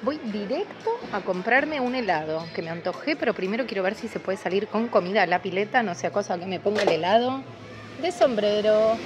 Voy directo a comprarme un helado, que me antojé, pero primero quiero ver si se puede salir con comida a la pileta, no sea cosa que me ponga el helado de sombrero.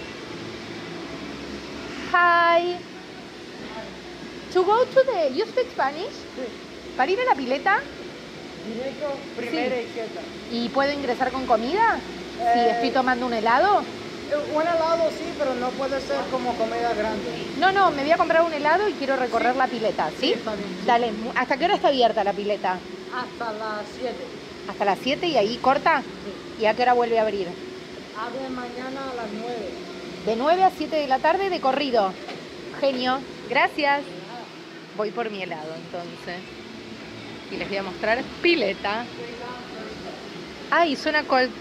Hi. To go to the... You speak Spanish? Sí. ¿Para ir a la pileta? Directo, primera Sí. izquierda. ¿Y puedo ingresar con comida? Si estoy tomando un helado. Un helado sí, pero no puede ser como comida grande. No, me voy a comprar un helado y quiero recorrer la pileta, ¿sí? Sí, está bien, sí. Dale, ¿hasta qué hora está abierta la pileta? Hasta las 7. ¿Hasta las 7 y ahí corta? Sí. ¿Y a qué hora vuelve a abrir? Abre mañana a las 9. De 9 a 7 de la tarde de corrido. Genio, gracias. Voy por mi helado entonces. Y les voy a mostrar pileta. Ay, suena cold.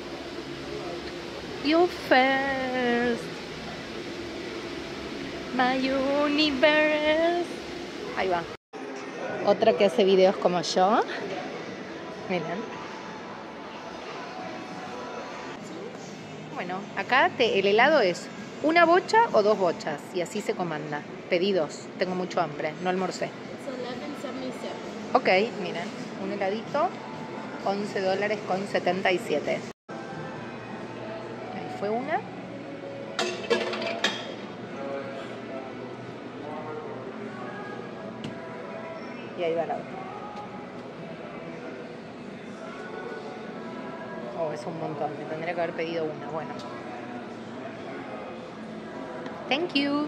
You first, my universe. Ahí va. Otra que hace videos como yo. Miren. Bueno, acá el helado es una bocha o 2 bochas. Y así se comanda. Pedí 2. Tengo mucho hambre. No almorcé. Ok, miren. Un heladito. $11.77. Ahí fue una. Y ahí va la otra. Oh, es un montón. Me tendría que haber pedido una. Bueno. Thank you.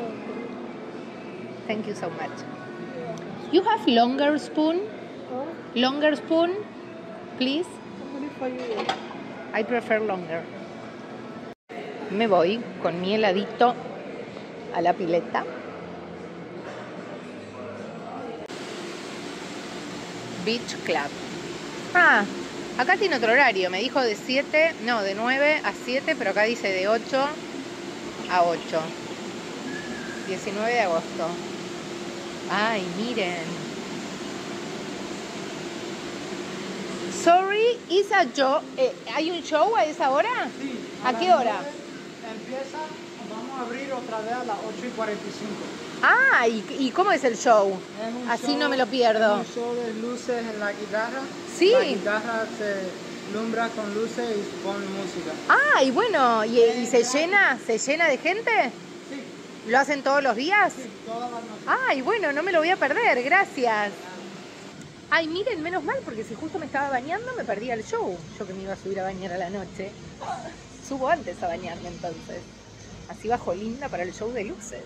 Thank you so much. You have longer spoon? Longer spoon, please. I prefer longer. Me voy con mi heladito a la pileta. Beach Club. Ah, acá tiene otro horario. Me dijo de 7, no, de 9 a 7, pero acá dice de 8 a 8. 19 de agosto. Ay, miren. Sorry, is a show. ¿Hay un show a esa hora? Sí. ¿A qué hora? Empieza, vamos a abrir otra vez a las 8:45. Ah, ¿y cómo es el show? Es un Así show, no me lo pierdo. Es un show de luces en la guitarra. Sí. La guitarra se lumbra con luces y pone música. Ah, y bueno, ¿y se llena de gente? Sí. ¿Lo hacen todos los días? Sí, todas las noches. Ay, bueno, no me lo voy a perder, gracias. Ay, miren, menos mal, porque si justo me estaba bañando me perdía el show. Yo que me iba a subir a bañar a la noche. Subo antes a bañarme entonces. Así bajo linda para el show de luces.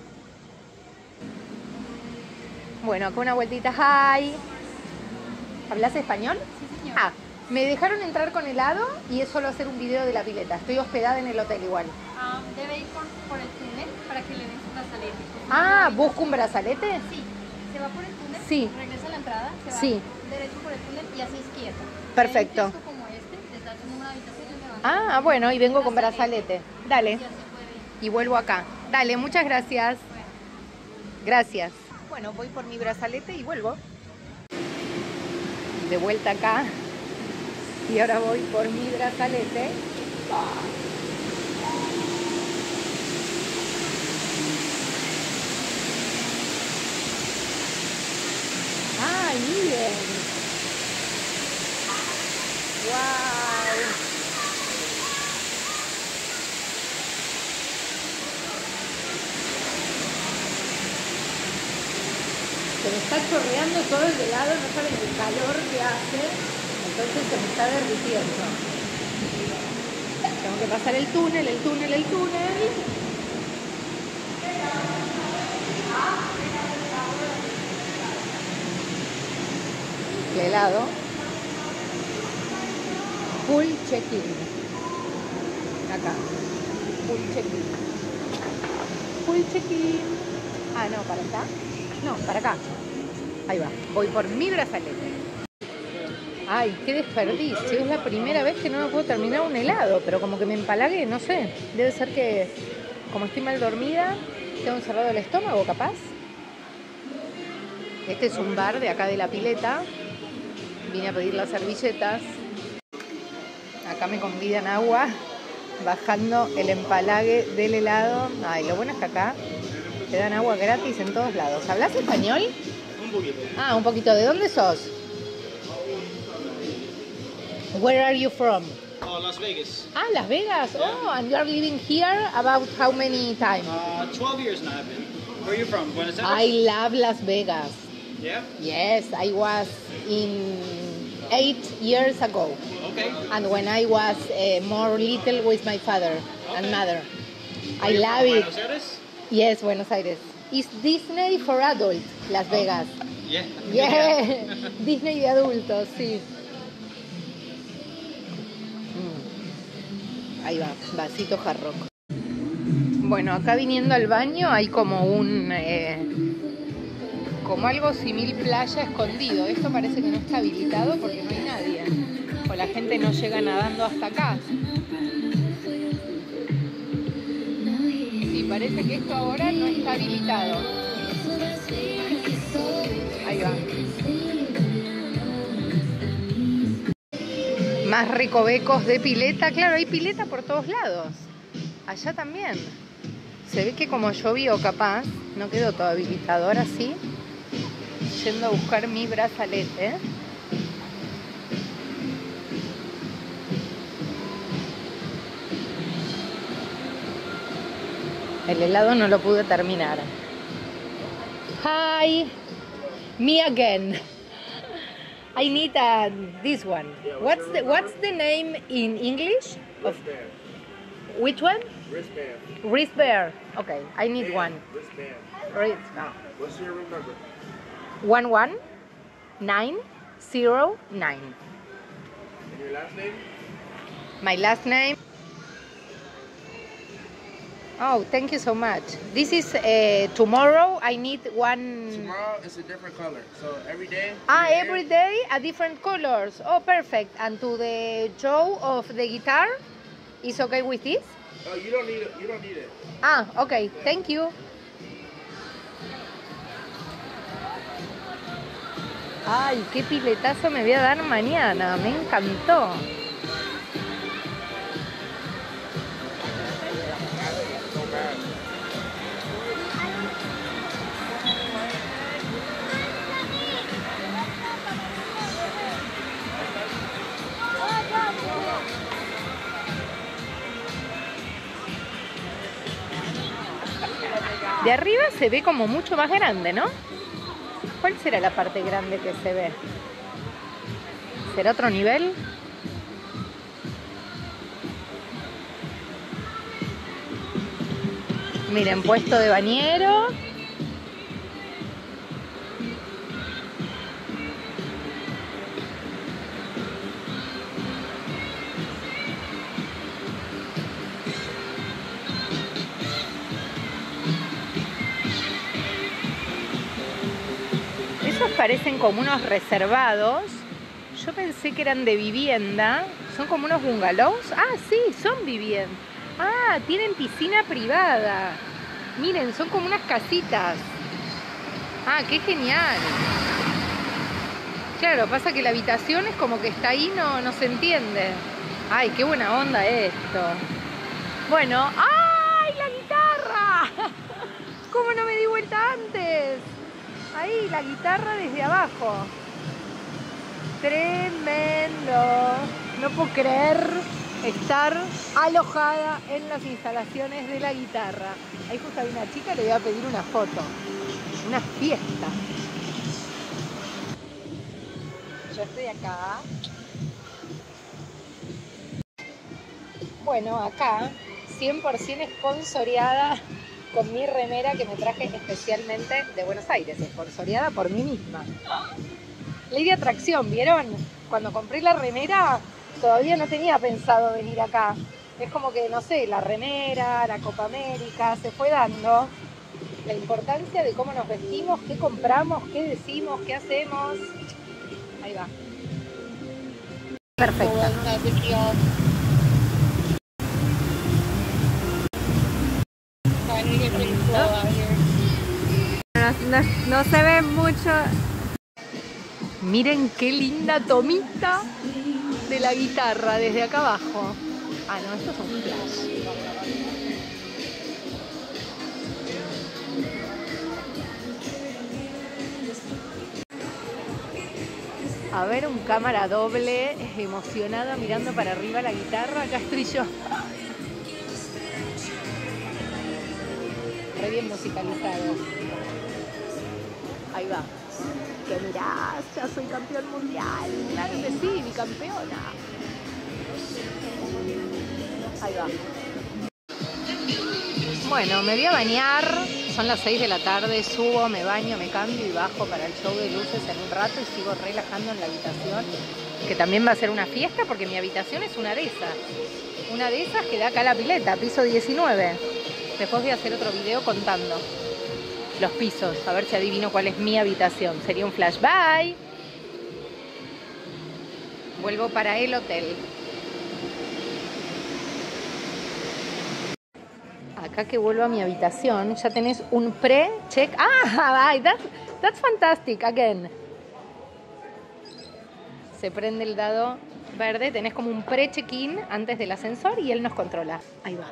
Bueno, acá una vueltita. Hi. ¿Hablas español? Sí, señor. Ah, me dejaron entrar con helado y es solo hacer un video de la pileta. Estoy hospedada en el hotel igual. Debe ir por el túnel para que le den su brazalete. Ah, ¿busco un brazalete? Sí, se va por el túnel, Sí. regresa a la entrada, se va Sí. derecho por el túnel y hacia izquierda. Perfecto. Hay un kiosco como este, les da su número de habitación y le van a Ah, bueno, y vengo con brazalete. Dale. y así puede ir. Y vuelvo acá. Dale, muchas gracias. Bueno. Gracias. Bueno, voy por mi brazalete y vuelvo. De vuelta acá. Y ahora voy por mi brazalete. ¡Ay, miren! ¡Wow! Se me está chorreando todo el helado, no saben el calor que hace, entonces se me está derritiendo. Tengo que pasar el túnel. El helado. Full check-in. Acá. Full check-in. Full check-in. Ah, no, ¿para acá? No, para acá. Ahí va. Voy por mi brazalete. Ay, qué desperdicio. Es la primera vez que no me puedo terminar un helado, pero como que me empalagué, no sé. Debe ser que, como estoy mal dormida, tengo encerrado el estómago, capaz. Este es un bar de acá de la pileta. Vine a pedir las servilletas. Acá me convidan agua, bajando el empalague del helado. Ay, lo bueno es que acá te dan agua gratis en todos lados. ¿Hablas español? Un poquito. Ah, un poquito. ¿De dónde sos? Where are you from? Oh, Las Vegas. Ah, Las Vegas. Oh, and you are living here about how many times? 12 years now I've been. Where are you from? Buenos I Aires? love Las Vegas. Yeah? Yes, I was in 8 years ago. Okay. And when I was more little with my father and Okay. mother. Where I you love from? it. Buenos Aires? Yes, Buenos Aires. It's Disney for adults, Las Vegas. Yeah. Yeah, Disney de adultos, sí. Ahí va, vasito jarrock. Bueno, acá viniendo al baño hay como un... como algo simil playa escondido. Esto parece que no está habilitado porque no hay nadie. O la gente no llega nadando hasta acá. Sí, parece que esto ahora no está habilitado. Ahí va. Más recovecos de pileta. Claro, hay pileta por todos lados. Allá también. Se ve que como llovió capaz, no quedó todo habilitado. Ahora sí, yendo a buscar mi brazalete. El helado no lo pude terminar. Hi, me again. I need this one. What's the name in English? Of which one? Wristband. Wrist bear. Okay, I need one. Wristband. What's your room number? 11909. And your last name? My last name. Oh, thank you so much. This is tomorrow. I need one. Tomorrow it's a different color. So every day. Every day a different colors. Oh, perfect. And to the jaw of the guitar, is okay with this? Oh, you don't need it. You don't need it. Ah, okay. Thank you. Ay, qué piletazo me voy a dar mañana. Me encantó. De arriba se ve como mucho más grande, ¿no? ¿Cuál será la parte grande que se ve? ¿Será otro nivel? Miren, puesto de bañero. Esos parecen como unos reservados. Yo pensé que eran de vivienda. Son como unos bungalows. Ah, sí, son viviendas. Ah, tienen piscina privada. Miren, son como unas casitas. Ah, qué genial. Claro, pasa que la habitación es como que está ahí, no se entiende. Ay, qué buena onda esto. Bueno, ¡ay, la guitarra! ¿Cómo no me di vuelta antes? Ahí, la guitarra desde abajo. Tremendo. No puedo creer estar alojada en las instalaciones de la guitarra. Ahí justo hay una chica, le voy a pedir una foto. Una fiesta. Yo estoy acá. Bueno, acá 100% sponsoreada con mi remera que me traje especialmente de Buenos Aires, sponsoreada por mí misma. Ley de atracción, ¿vieron? Cuando compré la remera todavía no tenía pensado venir acá. Es como que, no sé, la remera, la Copa América, se fue dando la importancia de cómo nos vestimos, qué compramos, qué decimos, qué hacemos. Ahí va. Perfecta. No se ve mucho. Miren qué linda tomita de la guitarra desde acá abajo. Ah, no, esto es un flash. A ver, un cámara doble, emocionada, mirando para arriba la guitarra. Acá estoy yo. Re bien musicalizado. Ahí va. Que mirás, ya soy campeón mundial. Claro que sí, bicampeona. Ahí va. Bueno, me voy a bañar. Son las 6 de la tarde, subo, me baño, me cambio y bajo para el show de luces en un rato y sigo relajando en la habitación, que también va a ser una fiesta porque mi habitación es una de esas. Una de esas que da acá a la pileta, piso 19. Después voy a hacer otro video contando los pisos, a ver si adivino cuál es mi habitación. Sería un flash. Bye. Vuelvo para el hotel. Acá que vuelvo a mi habitación, ya tenés un pre-check. Ah, that's fantastic, again. Se prende el dado verde, tenés como un pre-check-in antes del ascensor y él nos controla. Ahí va.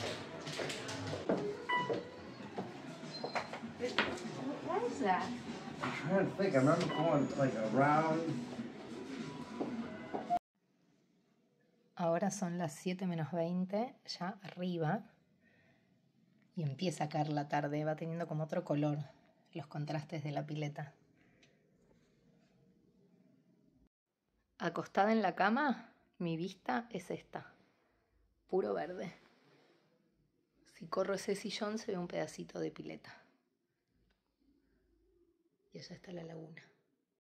What is that? I'm trying to think. I remember going like around. Ahora son las 7 menos 20, ya arriba. Y empieza a caer la tarde, va teniendo como otro color los contrastes de la pileta. Acostada en la cama, mi vista es esta, puro verde. Si corro ese sillón se ve un pedacito de pileta. Y allá está la laguna.